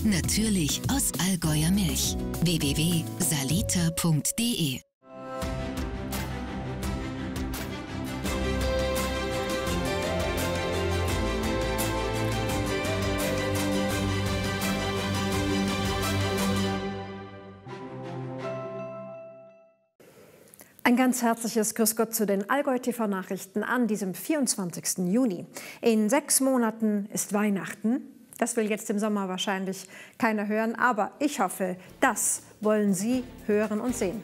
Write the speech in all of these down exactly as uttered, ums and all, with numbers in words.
Natürlich aus Allgäuer Milch. w w w punkt saliter punkt de Ein ganz herzliches Grüß Gott zu den Allgäu-T V-Nachrichten an diesem vierundzwanzigsten Juni. In sechs Monaten ist Weihnachten. Das will jetzt im Sommer wahrscheinlich keiner hören, aber ich hoffe, das wollen Sie hören und sehen.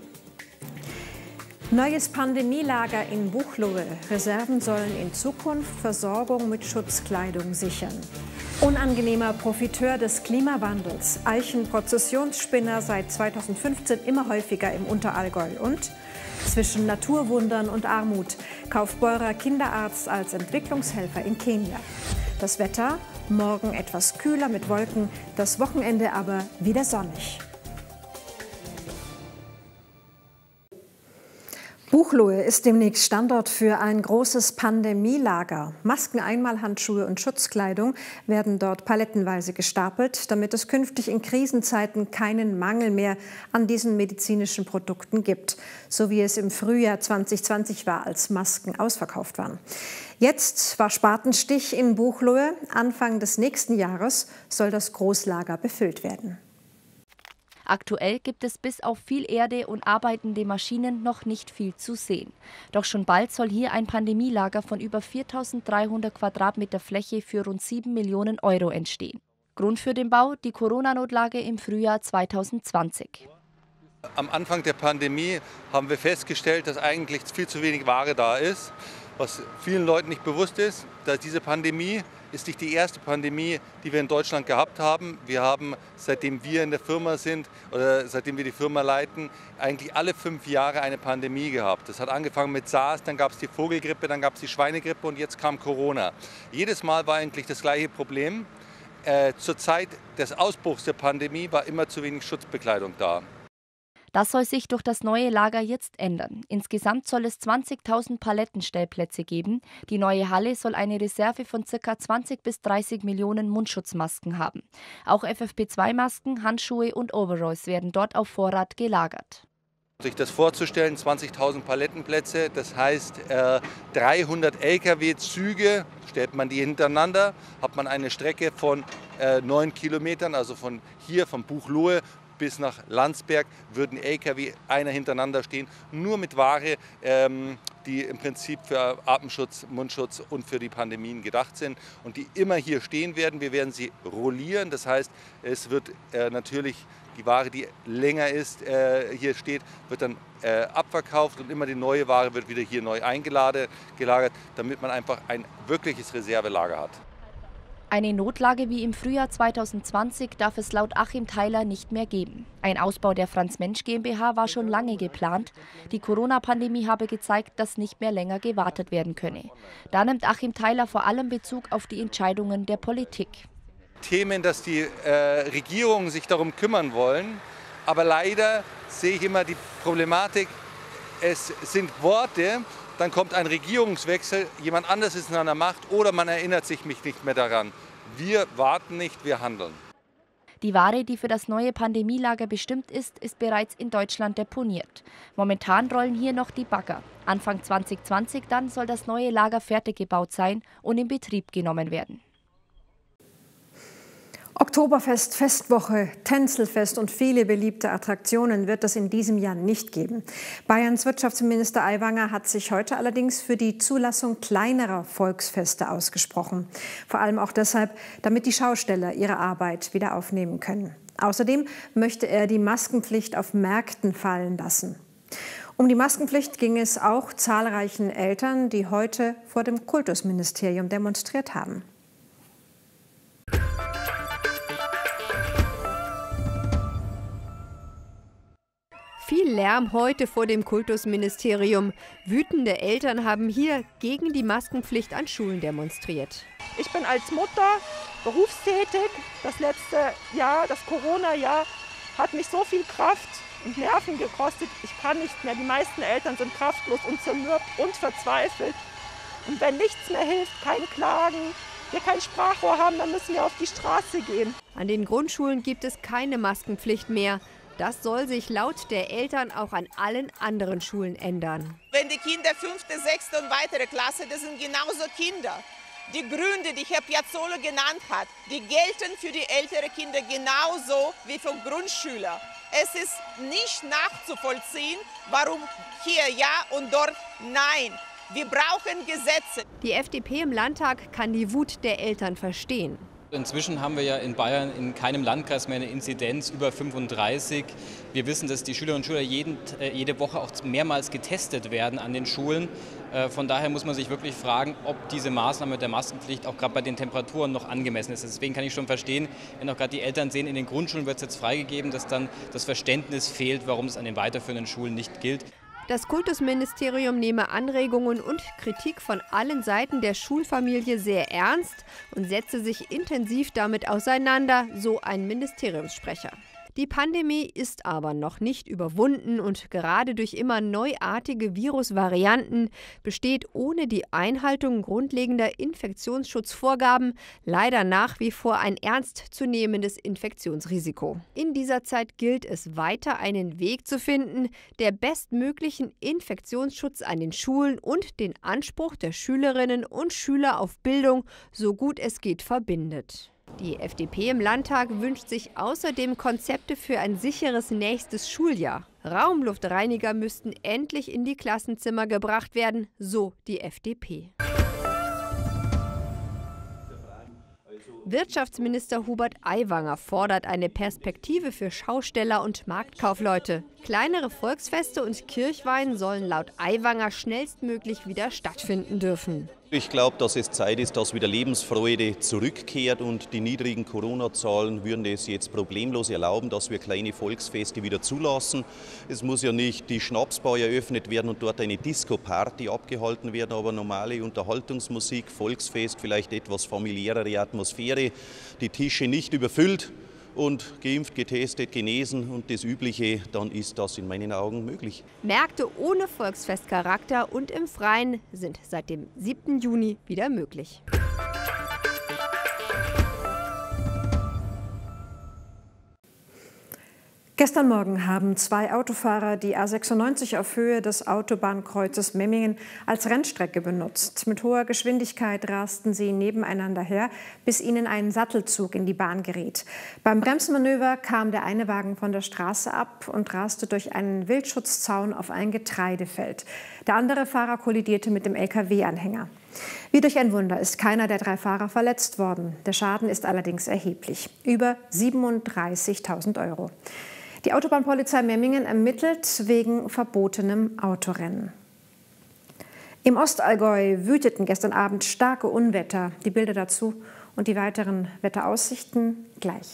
Neues Pandemielager in Buchloe. Reserven sollen in Zukunft Versorgung mit Schutzkleidung sichern. Unangenehmer Profiteur des Klimawandels. Eichenprozessionsspinner seit zweitausendfünfzehn immer häufiger im Unterallgäu. Und zwischen Naturwundern und Armut. Kaufbeurer Kinderarzt als Entwicklungshelfer in Kenia. Das Wetter, morgen etwas kühler mit Wolken, das Wochenende aber wieder sonnig. Buchloe ist demnächst Standort für ein großes Pandemielager. Masken, Einmalhandschuhe und Schutzkleidung werden dort palettenweise gestapelt, damit es künftig in Krisenzeiten keinen Mangel mehr an diesen medizinischen Produkten gibt, so wie es im Frühjahr zweitausendzwanzig war, als Masken ausverkauft waren. Jetzt war Spatenstich in Buchloe. Anfang des nächsten Jahres soll das Großlager befüllt werden. Aktuell gibt es bis auf viel Erde und arbeitende Maschinen noch nicht viel zu sehen. Doch schon bald soll hier ein Pandemielager von über viertausenddreihundert Quadratmeter Fläche für rund sieben Millionen Euro entstehen. Grund für den Bau die Corona-Notlage im Frühjahr zweitausendzwanzig. Am Anfang der Pandemie haben wir festgestellt, dass eigentlich viel zu wenig Ware da ist. Was vielen Leuten nicht bewusst ist, dass diese Pandemie ist nicht die erste Pandemie, die wir in Deutschland gehabt haben. Wir haben, seitdem wir in der Firma sind oder seitdem wir die Firma leiten, eigentlich alle fünf Jahre eine Pandemie gehabt. Das hat angefangen mit SARS, dann gab es die Vogelgrippe, dann gab es die Schweinegrippe und jetzt kam Corona. Jedes Mal war eigentlich das gleiche Problem. Äh, zur Zeit des Ausbruchs der Pandemie war immer zu wenig Schutzbekleidung da. Das soll sich durch das neue Lager jetzt ändern. Insgesamt soll es zwanzigtausend Palettenstellplätze geben. Die neue Halle soll eine Reserve von ca. zwanzig bis dreißig Millionen Mundschutzmasken haben. Auch F F P zwei Masken, Handschuhe und Overalls werden dort auf Vorrat gelagert. Sich das vorzustellen, zwanzigtausend Palettenplätze, das heißt äh, dreihundert L K W-Züge, stellt man die hintereinander, hat man eine Strecke von äh, neun Kilometern, also von hier, von Buchloe bis nach Landsberg, würden L K W einer hintereinander stehen, nur mit Ware, ähm, die im Prinzip für Atemschutz, Mundschutz und für die Pandemien gedacht sind und die immer hier stehen werden. Wir werden sie rollieren, das heißt, es wird äh, natürlich die Ware, die länger ist, äh, hier steht, wird dann äh, abverkauft und immer die neue Ware wird wieder hier neu eingelagert, damit man einfach ein wirkliches Reservelager hat. Eine Notlage wie im Frühjahr zweitausendzwanzig darf es laut Achim Theiler nicht mehr geben. Ein Ausbau der Franz Mensch GmbH war schon lange geplant. Die Corona-Pandemie habe gezeigt, dass nicht mehr länger gewartet werden könne. Da nimmt Achim Theiler vor allem Bezug auf die Entscheidungen der Politik. Themen, dass die äh, Regierungen sich darum kümmern wollen, aber leider sehe ich immer die Problematik, es sind Worte, dann kommt ein Regierungswechsel, jemand anderes ist an der Macht oder man erinnert sich nicht mehr daran. Wir warten nicht, wir handeln. Die Ware, die für das neue Pandemielager bestimmt ist, ist bereits in Deutschland deponiert. Momentan rollen hier noch die Bagger. Anfang zweitausendzwanzig dann soll das neue Lager fertig gebaut sein und in Betrieb genommen werden. Oktoberfest, Festwoche, Tänzelfest und viele beliebte Attraktionen wird es in diesem Jahr nicht geben. Bayerns Wirtschaftsminister Aiwanger hat sich heute allerdings für die Zulassung kleinerer Volksfeste ausgesprochen. Vor allem auch deshalb, damit die Schausteller ihre Arbeit wieder aufnehmen können. Außerdem möchte er die Maskenpflicht auf Märkten fallen lassen. Um die Maskenpflicht ging es auch zahlreichen Eltern, die heute vor dem Kultusministerium demonstriert haben. Viel Lärm heute vor dem Kultusministerium. Wütende Eltern haben hier gegen die Maskenpflicht an Schulen demonstriert. Ich bin als Mutter berufstätig. Das letzte Jahr, das Corona-Jahr, hat mich so viel Kraft und Nerven gekostet. Ich kann nicht mehr. Die meisten Eltern sind kraftlos und zermürbt und verzweifelt. Und wenn nichts mehr hilft, kein Klagen, wir kein Sprachrohr haben, dann müssen wir auf die Straße gehen. An den Grundschulen gibt es keine Maskenpflicht mehr. Das soll sich laut der Eltern auch an allen anderen Schulen ändern. Wenn die Kinder fünfte, sechste und weitere Klasse, das sind genauso Kinder. Die Gründe, die Herr Piazzolo genannt hat, die gelten für die älteren Kinder genauso wie für Grundschüler. Es ist nicht nachzuvollziehen, warum hier ja und dort nein. Wir brauchen Gesetze. Die F D P im Landtag kann die Wut der Eltern verstehen. Inzwischen haben wir ja in Bayern in keinem Landkreis mehr eine Inzidenz über fünfunddreißig. Wir wissen, dass die Schülerinnen und Schüler jeden, äh, jede Woche auch mehrmals getestet werden an den Schulen. Äh, von daher muss man sich wirklich fragen, ob diese Maßnahme der Maskenpflicht auch gerade bei den Temperaturen noch angemessen ist. Deswegen kann ich schon verstehen, wenn auch gerade die Eltern sehen, in den Grundschulen wird es jetzt freigegeben, dass dann das Verständnis fehlt, warum es an den weiterführenden Schulen nicht gilt. Das Kultusministerium nehme Anregungen und Kritik von allen Seiten der Schulfamilie sehr ernst und setze sich intensiv damit auseinander, so ein Ministeriumssprecher. Die Pandemie ist aber noch nicht überwunden und gerade durch immer neuartige Virusvarianten besteht ohne die Einhaltung grundlegender Infektionsschutzvorgaben leider nach wie vor ein ernstzunehmendes Infektionsrisiko. In dieser Zeit gilt es weiter, einen Weg zu finden, der bestmöglichen Infektionsschutz an den Schulen und den Anspruch der Schülerinnen und Schüler auf Bildung so gut es geht verbindet. Die F D P im Landtag wünscht sich außerdem Konzepte für ein sicheres nächstes Schuljahr. Raumluftreiniger müssten endlich in die Klassenzimmer gebracht werden, so die F D P. Wirtschaftsminister Hubert Aiwanger fordert eine Perspektive für Schausteller und Marktkaufleute. Kleinere Volksfeste und Kirchweih sollen laut Aiwanger schnellstmöglich wieder stattfinden dürfen. Ich glaube, dass es Zeit ist, dass wieder Lebensfreude zurückkehrt und die niedrigen Corona-Zahlen würden es jetzt problemlos erlauben, dass wir kleine Volksfeste wieder zulassen. Es muss ja nicht die Schnapsbar eröffnet werden und dort eine Disco-Party abgehalten werden, aber normale Unterhaltungsmusik, Volksfest, vielleicht etwas familiärere Atmosphäre, die Tische nicht überfüllt und geimpft, getestet, genesen und das Übliche, dann ist das in meinen Augen möglich. Märkte ohne Volksfestcharakter und im Freien sind seit dem siebten Juni wieder möglich. Gestern Morgen haben zwei Autofahrer die A sechsundneunzig auf Höhe des Autobahnkreuzes Memmingen als Rennstrecke benutzt. Mit hoher Geschwindigkeit rasten sie nebeneinander her, bis ihnen ein Sattelzug in die Bahn geriet. Beim Bremsmanöver kam der eine Wagen von der Straße ab und raste durch einen Wildschutzzaun auf ein Getreidefeld. Der andere Fahrer kollidierte mit dem L K W-Anhänger. Wie durch ein Wunder ist keiner der drei Fahrer verletzt worden. Der Schaden ist allerdings erheblich. Über siebenunddreißigtausend Euro. Die Autobahnpolizei Memmingen ermittelt wegen verbotenem Autorennen. Im Ostallgäu wüteten gestern Abend starke Unwetter. Die Bilder dazu und die weiteren Wetteraussichten gleich.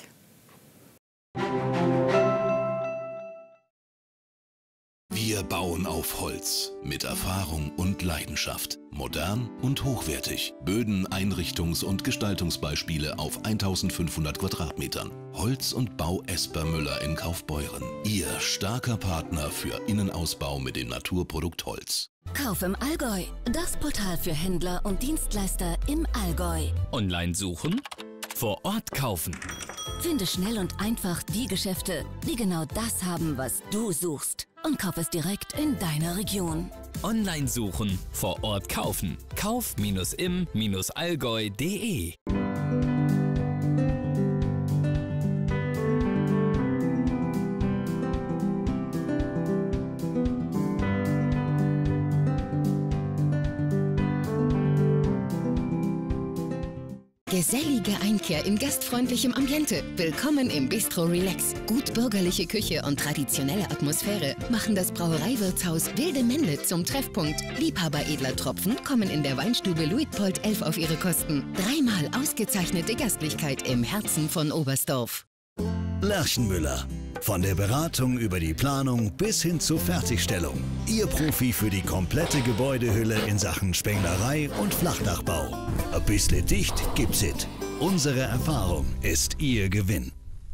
Wir bauen auf Holz mit Erfahrung und Leidenschaft. Modern und hochwertig. Böden, Einrichtungs- und Gestaltungsbeispiele auf eintausendfünfhundert Quadratmetern. Holz und Bau Esper Müller in Kaufbeuren. Ihr starker Partner für Innenausbau mit dem Naturprodukt Holz. Kauf im Allgäu. Das Portal für Händler und Dienstleister im Allgäu. Online suchen, vor Ort kaufen. Finde schnell und einfach die Geschäfte, die genau das haben, was du suchst. Und kauf es direkt in deiner Region. Online suchen, vor Ort kaufen. kauf im allgäu punkt de. Gesellige Einkehr in gastfreundlichem Ambiente. Willkommen im Bistro Relax. Gut bürgerliche Küche und traditionelle Atmosphäre machen das Brauereiwirtshaus Wilde Männle zum Treffpunkt. Liebhaber edler Tropfen kommen in der Weinstube Luitpold elf auf ihre Kosten. Dreimal ausgezeichnete Gastlichkeit im Herzen von Oberstdorf. Lerchenmüller. Von der Beratung über die Planung bis hin zur Fertigstellung. Ihr Profi für die komplette Gebäudehülle in Sachen Spenglerei und Flachdachbau. Ein bisschen dicht gibt's it. Unsere Erfahrung ist Ihr Gewinn.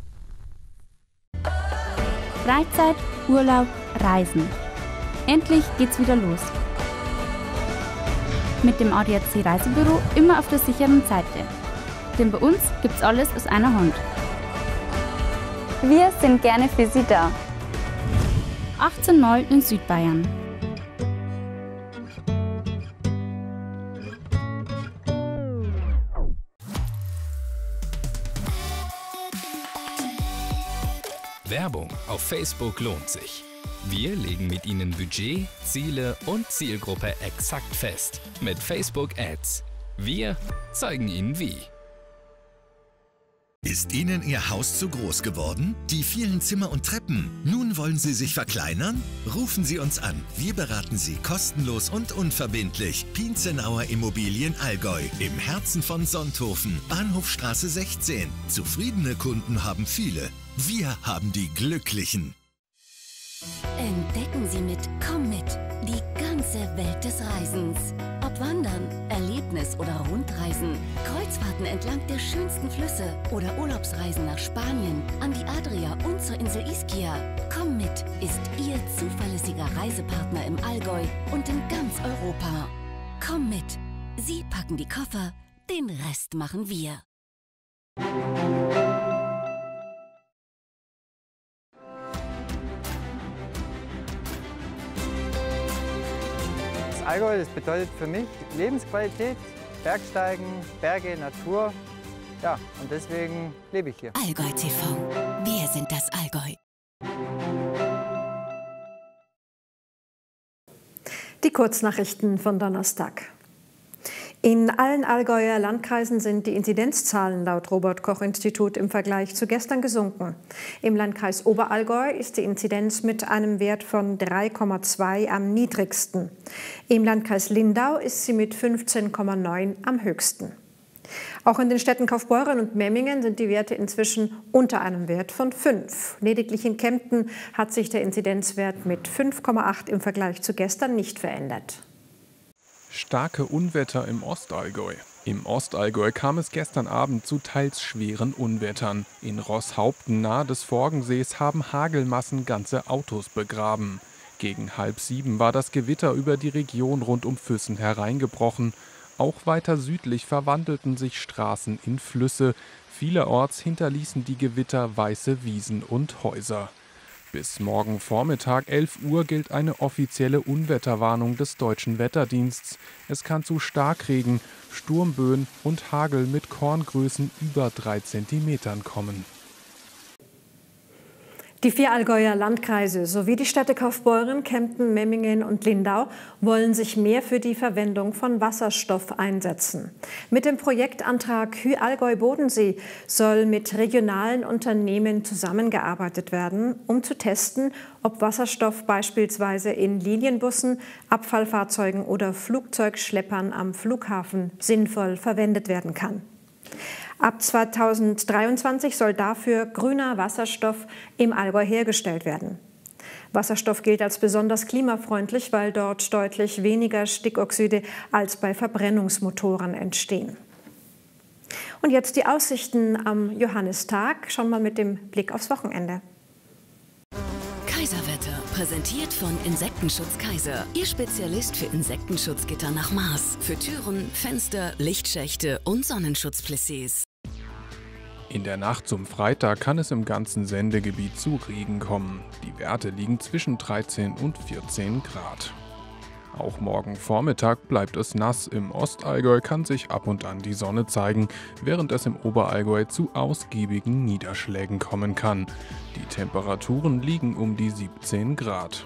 Freizeit, Urlaub, Reisen. Endlich geht's wieder los. mit dem A D A C Reisebüro immer auf der sicheren Seite. Denn bei uns gibt's alles aus einer Hand. Wir sind gerne für Sie da. achtzehn Mal in Südbayern. Werbung auf Facebook lohnt sich. Wir legen mit Ihnen Budget, Ziele und Zielgruppe exakt fest. Mit Facebook Ads. Wir zeigen Ihnen wie. Ist Ihnen Ihr Haus zu groß geworden? Die vielen Zimmer und Treppen? Nun wollen Sie sich verkleinern? Rufen Sie uns an. Wir beraten Sie kostenlos und unverbindlich. Pienzenauer Immobilien Allgäu im Herzen von Sonthofen, Bahnhofstraße sechzehn. Zufriedene Kunden haben viele. Wir haben die Glücklichen. Entdecken Sie mit Komm mit die ganze Welt des Reisens. Ob Wandern, Erlebnis- oder Rundreisen, Kreuzfahrten entlang der schönsten Flüsse oder Urlaubsreisen nach Spanien, an die Adria und zur Insel Ischia. Komm mit ist Ihr zuverlässiger Reisepartner im Allgäu und in ganz Europa. Komm mit. Sie packen die Koffer, den Rest machen wir. Das Allgäu, das bedeutet für mich Lebensqualität, Bergsteigen, Berge, Natur. Ja, und deswegen lebe ich hier. Allgäu T V. Wir sind das Allgäu. Die Kurznachrichten von Donnerstag. In allen Allgäuer Landkreisen sind die Inzidenzzahlen laut Robert-Koch-Institut im Vergleich zu gestern gesunken. Im Landkreis Oberallgäu ist die Inzidenz mit einem Wert von drei Komma zwei am niedrigsten. Im Landkreis Lindau ist sie mit fünfzehn Komma neun am höchsten. Auch in den Städten Kaufbeuren und Memmingen sind die Werte inzwischen unter einem Wert von fünf. Lediglich in Kempten hat sich der Inzidenzwert mit fünf Komma acht im Vergleich zu gestern nicht verändert. Starke Unwetter im Ostallgäu. Im Ostallgäu kam es gestern Abend zu teils schweren Unwettern. In Roßhaupten nahe des Forgensees haben Hagelmassen ganze Autos begraben. Gegen halb sieben war das Gewitter über die Region rund um Füssen hereingebrochen. Auch weiter südlich verwandelten sich Straßen in Flüsse. Vielerorts hinterließen die Gewitter weiße Wiesen und Häuser. Bis morgen Vormittag elf Uhr gilt eine offizielle Unwetterwarnung des Deutschen Wetterdienstes. Es kann zu Starkregen, Sturmböen und Hagel mit Korngrößen über drei Zentimetern kommen. Die vier Allgäuer Landkreise sowie die Städte Kaufbeuren, Kempten, Memmingen und Lindau wollen sich mehr für die Verwendung von Wasserstoff einsetzen. Mit dem Projektantrag Hü-Allgäu-Bodensee soll mit regionalen Unternehmen zusammengearbeitet werden, um zu testen, ob Wasserstoff beispielsweise in Linienbussen, Abfallfahrzeugen oder Flugzeugschleppern am Flughafen sinnvoll verwendet werden kann. Ab zweitausenddreiundzwanzig soll dafür grüner Wasserstoff im Allgäu hergestellt werden. Wasserstoff gilt als besonders klimafreundlich, weil dort deutlich weniger Stickoxide als bei Verbrennungsmotoren entstehen. Und jetzt die Aussichten am Johannistag. Schauen wir mal mit dem Blick aufs Wochenende. Kaiserwetter, präsentiert von Insektenschutz Kaiser. Ihr Spezialist für Insektenschutzgitter nach Maß. Für Türen, Fenster, Lichtschächte und Sonnenschutzplissés. In der Nacht zum Freitag kann es im ganzen Sendegebiet zu Regen kommen. Die Werte liegen zwischen dreizehn und vierzehn Grad. Auch morgen Vormittag bleibt es nass. Im Ostallgäu kann sich ab und an die Sonne zeigen, während es im Oberallgäu zu ausgiebigen Niederschlägen kommen kann. Die Temperaturen liegen um die siebzehn Grad.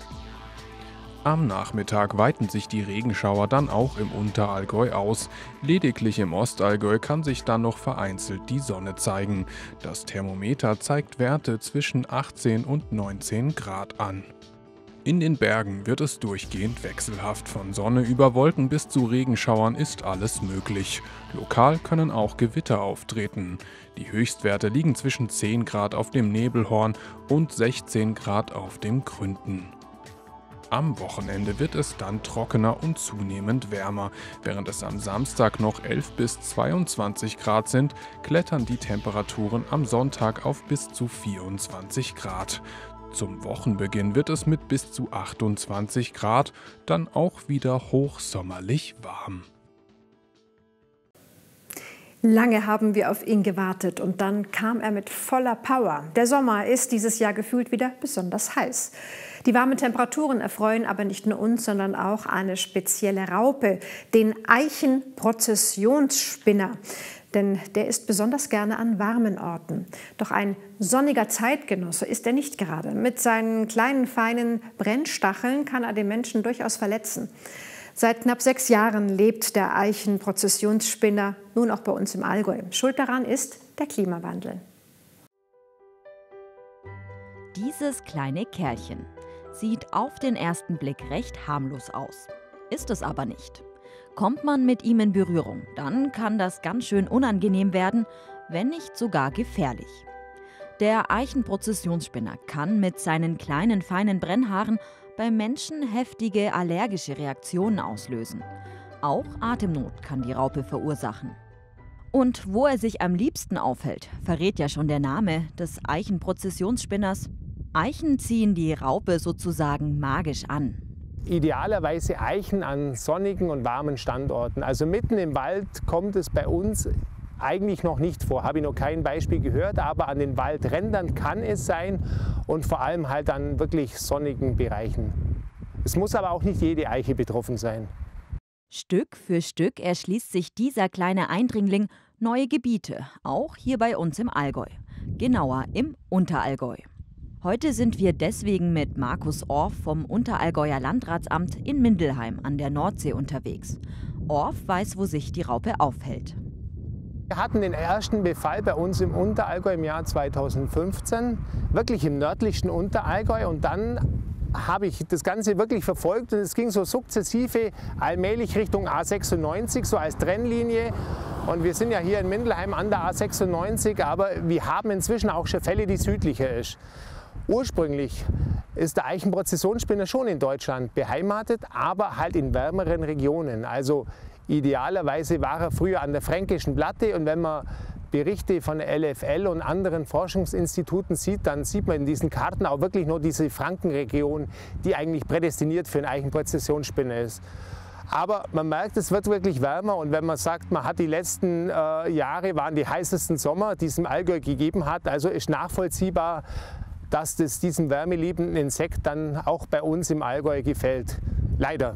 Am Nachmittag weiten sich die Regenschauer dann auch im Unterallgäu aus. Lediglich im Ostallgäu kann sich dann noch vereinzelt die Sonne zeigen. Das Thermometer zeigt Werte zwischen achtzehn und neunzehn Grad an. In den Bergen wird es durchgehend wechselhaft. Von Sonne über Wolken bis zu Regenschauern ist alles möglich. Lokal können auch Gewitter auftreten. Die Höchstwerte liegen zwischen zehn Grad auf dem Nebelhorn und sechzehn Grad auf dem Gründen. Am Wochenende wird es dann trockener und zunehmend wärmer. Während es am Samstag noch elf bis zweiundzwanzig Grad sind, klettern die Temperaturen am Sonntag auf bis zu vierundzwanzig Grad. Zum Wochenbeginn wird es mit bis zu achtundzwanzig Grad dann auch wieder hochsommerlich warm. Lange haben wir auf ihn gewartet und dann kam er mit voller Power. Der Sommer ist dieses Jahr gefühlt wieder besonders heiß. Die warmen Temperaturen erfreuen aber nicht nur uns, sondern auch eine spezielle Raupe, den Eichenprozessionsspinner. Denn der ist besonders gerne an warmen Orten. Doch ein sonniger Zeitgenosse ist er nicht gerade. Mit seinen kleinen, feinen Brennstacheln kann er den Menschen durchaus verletzen. Seit knapp sechs Jahren lebt der Eichenprozessionsspinner nun auch bei uns im Allgäu. Schuld daran ist der Klimawandel. Dieses kleine Kerlchen sieht auf den ersten Blick recht harmlos aus. Ist es aber nicht. Kommt man mit ihm in Berührung, dann kann das ganz schön unangenehm werden, wenn nicht sogar gefährlich. Der Eichenprozessionsspinner kann mit seinen kleinen, feinen Brennhaaren beim Menschen heftige allergische Reaktionen auslösen. Auch Atemnot kann die Raupe verursachen. Und wo er sich am liebsten aufhält, verrät ja schon der Name des Eichenprozessionsspinners. Eichen ziehen die Raupe sozusagen magisch an. Idealerweise Eichen an sonnigen und warmen Standorten. Also mitten im Wald kommt es bei uns eigentlich noch nicht vor, habe ich noch kein Beispiel gehört, aber an den Waldrändern kann es sein und vor allem halt an wirklich sonnigen Bereichen. Es muss aber auch nicht jede Eiche betroffen sein. Stück für Stück erschließt sich dieser kleine Eindringling neue Gebiete, auch hier bei uns im Allgäu, genauer im Unterallgäu. Heute sind wir deswegen mit Markus Orff vom Unterallgäuer Landratsamt in Mindelheim an der Nordsee unterwegs. Orff weiß, wo sich die Raupe aufhält. Wir hatten den ersten Befall bei uns im Unterallgäu im Jahr zweitausendfünfzehn, wirklich im nördlichsten Unterallgäu. Und dann habe ich das Ganze wirklich verfolgt und es ging so sukzessive allmählich Richtung A sechsundneunzig, so als Trennlinie. Und wir sind ja hier in Mindelheim an der A sechsundneunzig, aber wir haben inzwischen auch schon Fälle, die südlicher ist. Ursprünglich ist der Eichenprozessionsspinner schon in Deutschland beheimatet, aber halt in wärmeren Regionen. Also idealerweise war er früher an der Fränkischen Platte und wenn man Berichte von der L F L und anderen Forschungsinstituten sieht, dann sieht man in diesen Karten auch wirklich nur diese Frankenregion, die eigentlich prädestiniert für einen Eichenprozessionsspinner ist. Aber man merkt, es wird wirklich wärmer und wenn man sagt, man hat die letzten äh, Jahre waren die heißesten Sommer, die es im Allgäu gegeben hat, also ist nachvollziehbar, dass das diesem wärmeliebenden Insekt dann auch bei uns im Allgäu gefällt. Leider.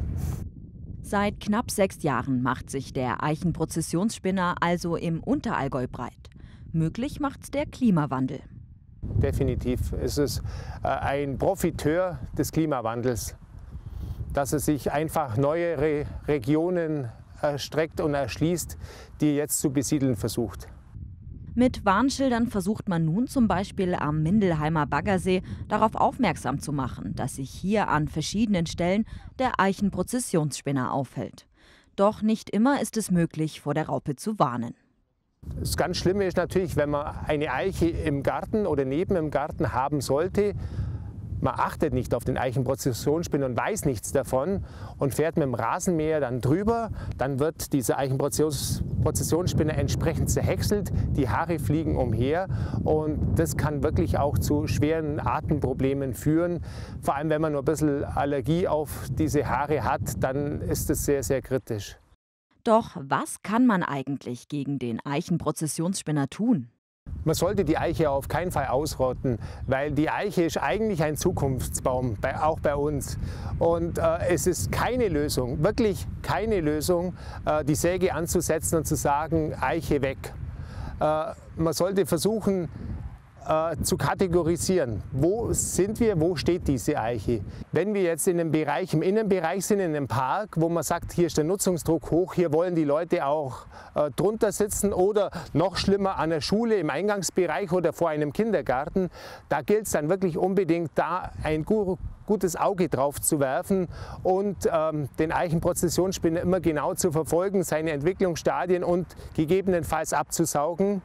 Seit knapp sechs Jahren macht sich der Eichenprozessionsspinner also im Unterallgäu breit. Möglich macht's der Klimawandel. Definitiv. Es ist äh, ein Profiteur des Klimawandels, dass er sich einfach neue Re Regionen erstreckt und erschließt, die er jetzt zu besiedeln versucht. Mit Warnschildern versucht man nun zum Beispiel am Mindelheimer Baggersee darauf aufmerksam zu machen, dass sich hier an verschiedenen Stellen der Eichenprozessionsspinner aufhält. Doch nicht immer ist es möglich, vor der Raupe zu warnen. Das ganz Schlimme ist natürlich, wenn man eine Eiche im Garten oder neben dem Garten haben sollte, man achtet nicht auf den Eichenprozessionsspinner und weiß nichts davon und fährt mit dem Rasenmäher dann drüber, dann wird dieser Eichenprozessionsspinner entsprechend zerhäckselt, die Haare fliegen umher und das kann wirklich auch zu schweren Atemproblemen führen. Vor allem, wenn man nur ein bisschen Allergie auf diese Haare hat, dann ist das sehr, sehr kritisch. Doch was kann man eigentlich gegen den Eichenprozessionsspinner tun? Man sollte die Eiche auf keinen Fall ausrotten, weil die Eiche ist eigentlich ein Zukunftsbaum, bei, auch bei uns. Und äh, es ist keine Lösung, wirklich keine Lösung, äh, die Säge anzusetzen und zu sagen, Eiche weg. Äh, man sollte versuchen, äh, zu kategorisieren. Wo sind wir, wo steht diese Eiche? Wenn wir jetzt in einem Bereich, im Innenbereich sind, in einem Park, wo man sagt, hier ist der Nutzungsdruck hoch, hier wollen die Leute auch äh, drunter sitzen oder noch schlimmer an der Schule, im Eingangsbereich oder vor einem Kindergarten, da gilt es dann wirklich unbedingt, da ein gu gutes Auge drauf zu werfen und ähm, den Eichenprozessionsspinner immer genau zu verfolgen, seine Entwicklungsstadien und gegebenenfalls abzusaugen,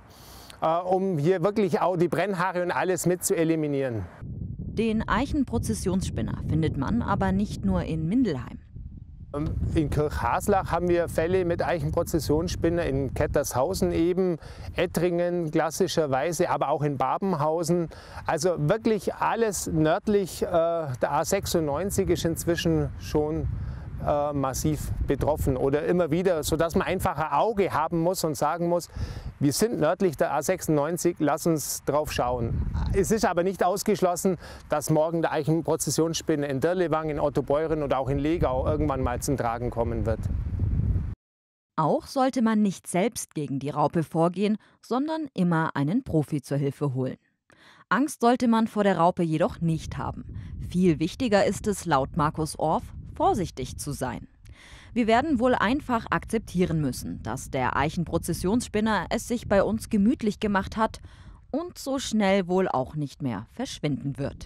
um hier wirklich auch die Brennhaare und alles mit zu eliminieren. Den Eichenprozessionsspinner findet man aber nicht nur in Mindelheim. In Kirchhaslach haben wir Fälle mit Eichenprozessionsspinne, in Kettershausen eben, Ettringen klassischerweise, aber auch in Babenhausen. Also wirklich alles nördlich. Der A sechsundneunzig ist inzwischen schon äh, massiv betroffen oder immer wieder, sodass man einfach ein Auge haben muss und sagen muss, wir sind nördlich der A sechsundneunzig, lass uns drauf schauen. Es ist aber nicht ausgeschlossen, dass morgen der Eichenprozessionsspinne in Dirlewang, in Ottobeuren oder auch in Legau irgendwann mal zum Tragen kommen wird. Auch sollte man nicht selbst gegen die Raupe vorgehen, sondern immer einen Profi zur Hilfe holen. Angst sollte man vor der Raupe jedoch nicht haben. Viel wichtiger ist es, laut Markus Orff, vorsichtig zu sein. Wir werden wohl einfach akzeptieren müssen, dass der Eichenprozessionsspinner es sich bei uns gemütlich gemacht hat und so schnell wohl auch nicht mehr verschwinden wird.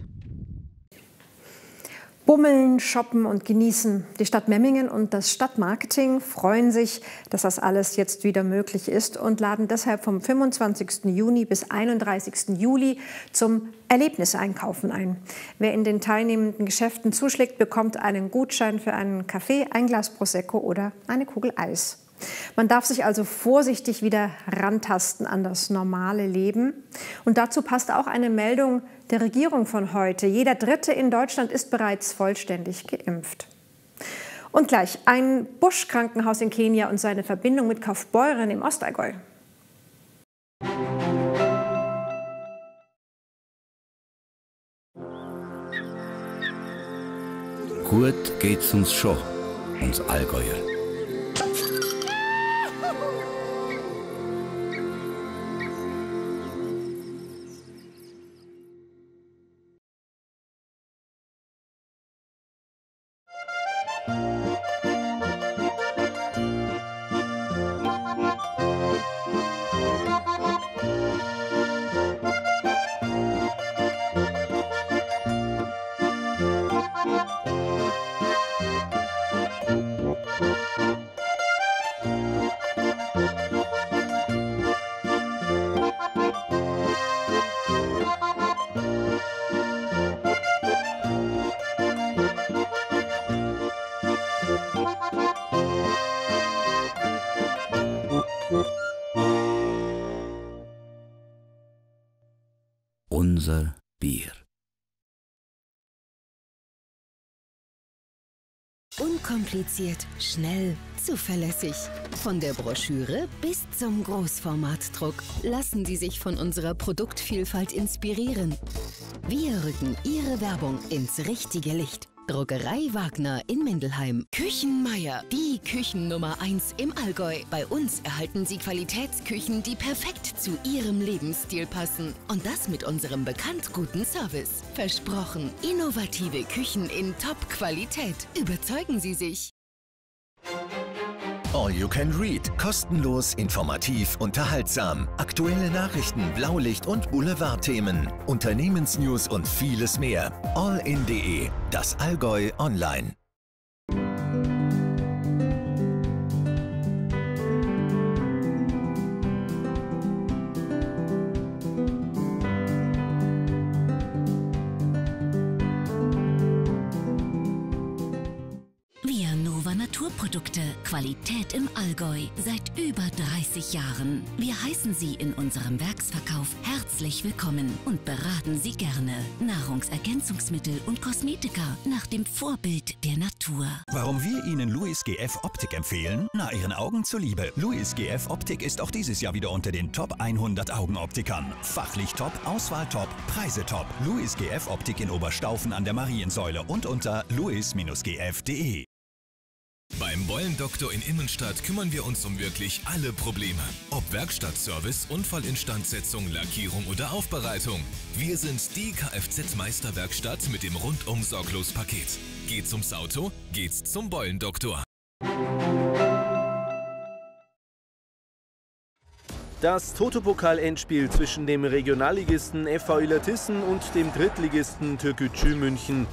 Bummeln, shoppen und genießen. Die Stadt Memmingen und das Stadtmarketing freuen sich, dass das alles jetzt wieder möglich ist und laden deshalb vom fünfundzwanzigsten Juni bis einunddreißigsten Juli zum Erlebniseinkaufen ein. Wer in den teilnehmenden Geschäften zuschlägt, bekommt einen Gutschein für einen Kaffee, ein Glas Prosecco oder eine Kugel Eis. Man darf sich also vorsichtig wieder rantasten an das normale Leben. Und dazu passt auch eine Meldung der Regierung von heute. Jeder Dritte in Deutschland ist bereits vollständig geimpft. Und gleich ein Busch-Krankenhaus in Kenia und seine Verbindung mit Kaufbeuren im Ostallgäu. Gut geht's uns schon, uns Allgäuer. Unser Bier. Unkompliziert, schnell, zuverlässig. Von der Broschüre bis zum Großformatdruck lassen Sie sich von unserer Produktvielfalt inspirieren. Wir rücken Ihre Werbung ins richtige Licht. Druckerei Wagner in Mindelheim. Küchenmeier, die Küchen Nummer eins im Allgäu. Bei uns erhalten Sie Qualitätsküchen, die perfekt zu Ihrem Lebensstil passen. Und das mit unserem bekannt guten Service. Versprochen, innovative Küchen in Top-Qualität. Überzeugen Sie sich. All You Can Read. Kostenlos, informativ, unterhaltsam. Aktuelle Nachrichten, Blaulicht und Boulevardthemen. Unternehmensnews und vieles mehr. all in punkt de. Das Allgäu online. Naturprodukte, Qualität im Allgäu, seit über dreißig Jahren. Wir heißen Sie in unserem Werksverkauf herzlich willkommen und beraten Sie gerne. Nahrungsergänzungsmittel und Kosmetika nach dem Vorbild der Natur. Warum wir Ihnen Louis G F Optik empfehlen? Na, Ihren Augen zuliebe. Louis G F Optik ist auch dieses Jahr wieder unter den Top hundert Augenoptikern. Fachlich top, Auswahl top, Preise top. Louis G F Optik in Oberstaufen an der Mariensäule und unter louis G F punkt de. Beim Beulendoktor in Immenstadt kümmern wir uns um wirklich alle Probleme. Ob Werkstattservice, Unfallinstandsetzung, Lackierung oder Aufbereitung. Wir sind die Kfz-Meisterwerkstatt mit dem rundum sorglos Paket. Geht's ums Auto, geht's zum Beulendoktor. Das Toto-Pokal-Endspiel zwischen dem Regionalligisten F V Illertissen und dem Drittligisten Türkgücü München.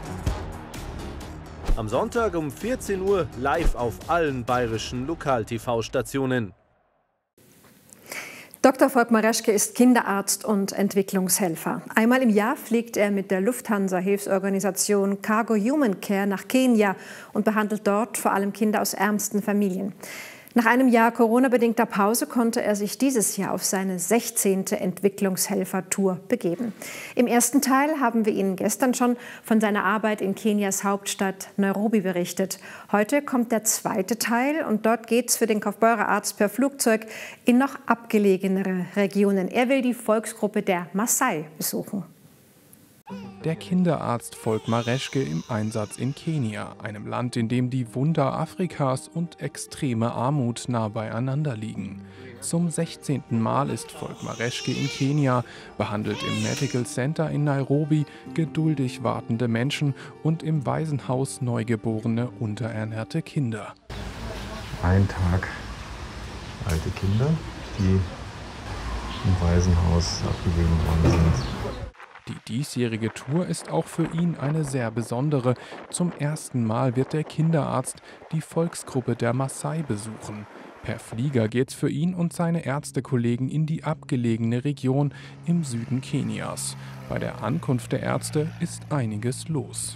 Am Sonntag um vierzehn Uhr live auf allen bayerischen Lokal-T V-Stationen. Doktor Volkmar Reschke ist Kinderarzt und Entwicklungshelfer. Einmal im Jahr fliegt er mit der Lufthansa-Hilfsorganisation Cargo Human Care nach Kenia und behandelt dort vor allem Kinder aus ärmsten Familien. Nach einem Jahr Corona-bedingter Pause konnte er sich dieses Jahr auf seine sechzehnte Entwicklungshelfer-Tour begeben. Im ersten Teil haben wir Ihnen gestern schon von seiner Arbeit in Kenias Hauptstadt Nairobi berichtet. Heute kommt der zweite Teil und dort geht es für den Kaufbeurer Arzt per Flugzeug in noch abgelegenere Regionen. Er will die Volksgruppe der Maasai besuchen. Der Kinderarzt Volkmar Reschke im Einsatz in Kenia, einem Land, in dem die Wunder Afrikas und extreme Armut nah beieinander liegen. Zum sechzehnten Mal ist Volkmar Reschke in Kenia, behandelt im Medical Center in Nairobi geduldig wartende Menschen und im Waisenhaus neugeborene, unterernährte Kinder. Ein Tag alte Kinder, die im Waisenhaus abgegeben worden sind. Die diesjährige Tour ist auch für ihn eine sehr besondere. Zum ersten Mal wird der Kinderarzt die Volksgruppe der Maasai besuchen. Per Flieger geht's für ihn und seine Ärztekollegen in die abgelegene Region im Süden Kenias. Bei der Ankunft der Ärzte ist einiges los.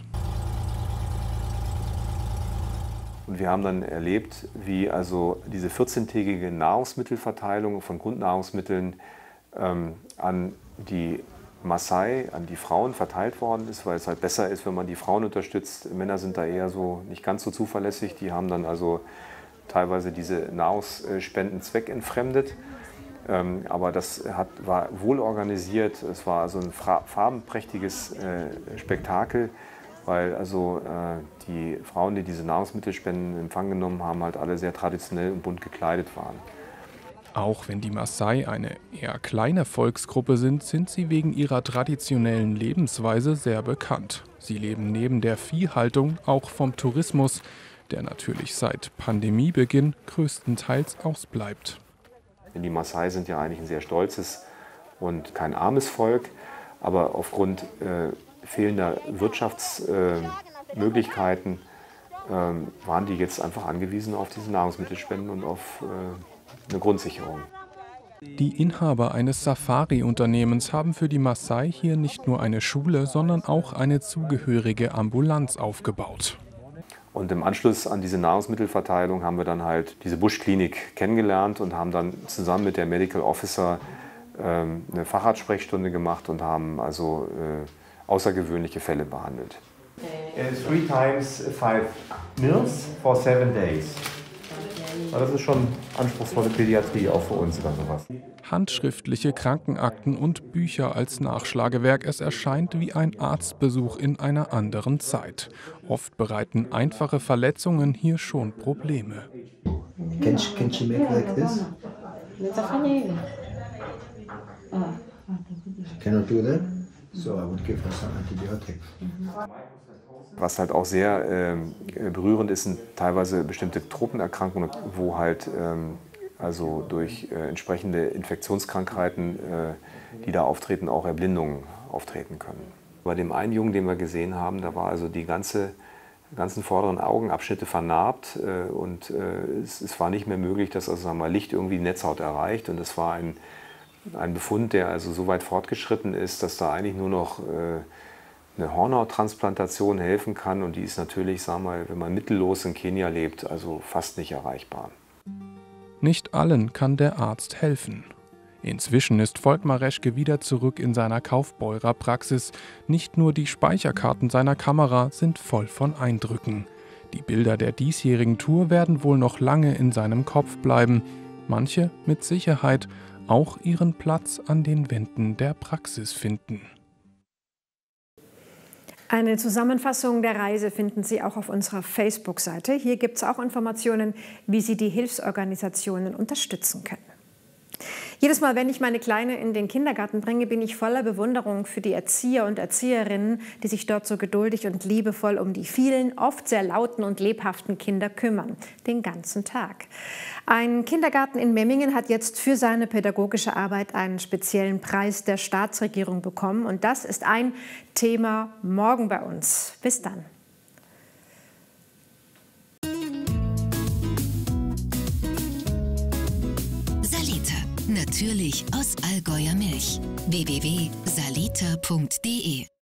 Und wir haben dann erlebt, wie also diese vierzehntägige Nahrungsmittelverteilung von Grundnahrungsmitteln ähm, an die Maasai, an die Frauen verteilt worden ist, weil es halt besser ist, wenn man die Frauen unterstützt. Männer sind da eher so nicht ganz so zuverlässig. Die haben dann also teilweise diese Nahrungsspenden zweckentfremdet. Ähm, aber das hat, war wohl organisiert. Es war also ein farbenprächtiges äh, Spektakel, weil also äh, die Frauen, die diese Nahrungsmittelspenden in Empfang genommen haben, halt alle sehr traditionell und bunt gekleidet waren. Auch wenn die Maasai eine eher kleine Volksgruppe sind, sind sie wegen ihrer traditionellen Lebensweise sehr bekannt. Sie leben neben der Viehhaltung auch vom Tourismus, der natürlich seit Pandemiebeginn größtenteils ausbleibt. Die Maasai sind ja eigentlich ein sehr stolzes und kein armes Volk, aber aufgrund äh, fehlender Wirtschaftsmöglichkeiten äh, äh, waren die jetzt einfach angewiesen auf diese Nahrungsmittelspenden und auf äh, eine Grundsicherung. Die Inhaber eines Safari-Unternehmens haben für die Maasai hier nicht nur eine Schule, sondern auch eine zugehörige Ambulanz aufgebaut. Und im Anschluss an diese Nahrungsmittelverteilung haben wir dann halt diese Buschklinik kennengelernt und haben dann zusammen mit der Medical Officer ähm, eine Facharztsprechstunde gemacht und haben also äh, außergewöhnliche Fälle behandelt. Uh, three times five meals for seven days. Das ist schon anspruchsvolle Pädiatrie, auch für uns oder sowas. Handschriftliche Krankenakten und Bücher als Nachschlagewerk. Es erscheint wie ein Arztbesuch in einer anderen Zeit. Oft bereiten einfache Verletzungen hier schon Probleme. Can she, can she make like this? Cannot do that? So I would give her some antibiotics. Was halt auch sehr äh, berührend ist, sind teilweise bestimmte Tropenerkrankungen, wo halt ähm, also durch äh, entsprechende Infektionskrankheiten, äh, die da auftreten, auch Erblindungen auftreten können. Bei dem einen Jungen, den wir gesehen haben, da war also die ganze, ganzen vorderen Augenabschnitte vernarbt äh, und äh, es, es war nicht mehr möglich, dass also, sagen wir mal, Licht irgendwie die Netzhaut erreicht. Und das war ein, ein Befund, der also so weit fortgeschritten ist, dass da eigentlich nur noch äh, eine Hornhauttransplantation helfen kann, und die ist natürlich, sagen wir mal, wenn man mittellos in Kenia lebt, also fast nicht erreichbar. Nicht allen kann der Arzt helfen. Inzwischen ist Volkmar Reschke wieder zurück in seiner Kaufbeurer Praxis. Nicht nur die Speicherkarten seiner Kamera sind voll von Eindrücken. Die Bilder der diesjährigen Tour werden wohl noch lange in seinem Kopf bleiben. Manche mit Sicherheit auch ihren Platz an den Wänden der Praxis finden. Eine Zusammenfassung der Reise finden Sie auch auf unserer Facebook-Seite. Hier gibt es auch Informationen, wie Sie die Hilfsorganisationen unterstützen können. Jedes Mal, wenn ich meine Kleine in den Kindergarten bringe, bin ich voller Bewunderung für die Erzieher und Erzieherinnen, die sich dort so geduldig und liebevoll um die vielen, oft sehr lauten und lebhaften Kinder kümmern, den ganzen Tag. Ein Kindergarten in Memmingen hat jetzt für seine pädagogische Arbeit einen speziellen Preis der Staatsregierung bekommen. Und das ist ein Thema morgen bei uns. Bis dann. Salite, Natürlich aus Allgäuer Milch. w w w punkt saliter punkt de